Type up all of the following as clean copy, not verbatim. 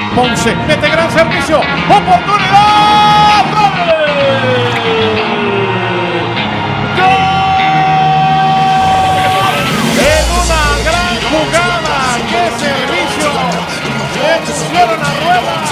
Ponce, mete gran servicio. ¡Oportunidad! ¡Gol! En una gran jugada, qué servicio, le pusieron a rueda.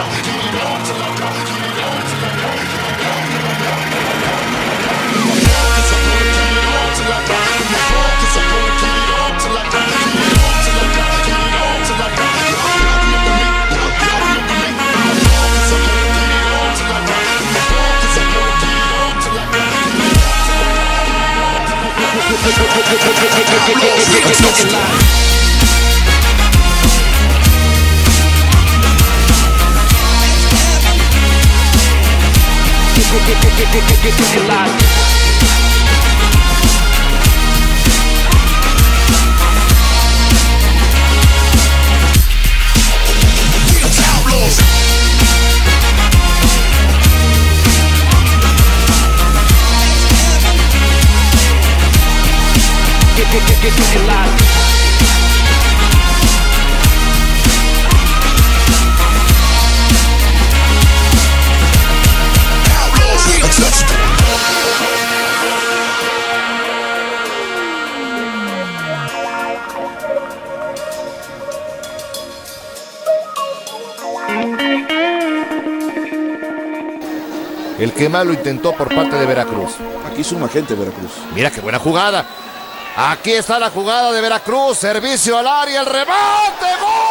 El que más lo intentó por parte de Veracruz. Aquí suma gente Veracruz. Mira qué buena jugada. Aquí está la jugada de Veracruz. Servicio al área, el remate. ¡Gol!